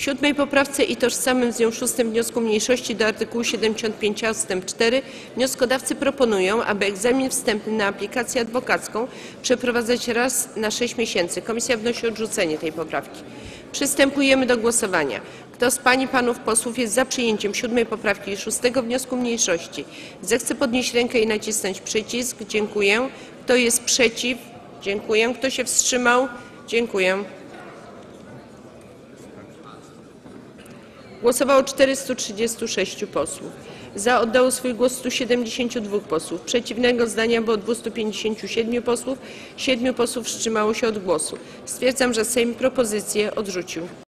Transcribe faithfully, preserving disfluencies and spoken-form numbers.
W siódmej poprawce i tożsamym z nią szóstym wniosku mniejszości do artykułu siedemdziesiąt pięć a ustęp cztery wnioskodawcy proponują, aby egzamin wstępny na aplikację adwokacką przeprowadzać raz na sześć miesięcy. Komisja wnosi o odrzucenie tej poprawki. Przystępujemy do głosowania. Kto z pań i panów posłów jest za przyjęciem siódmej poprawki i szóstego wniosku mniejszości, zechce podnieść rękę i nacisnąć przycisk. Dziękuję. Kto jest przeciw? Dziękuję. Kto się wstrzymał? Dziękuję. Głosowało czterystu trzydziestu sześciu posłów. Za oddało swój głos stu siedemdziesięciu dwóch posłów. Przeciwnego zdania było dwustu pięćdziesięciu siedmiu posłów. siedmiu posłów wstrzymało się od głosu. Stwierdzam, że Sejm propozycję odrzucił.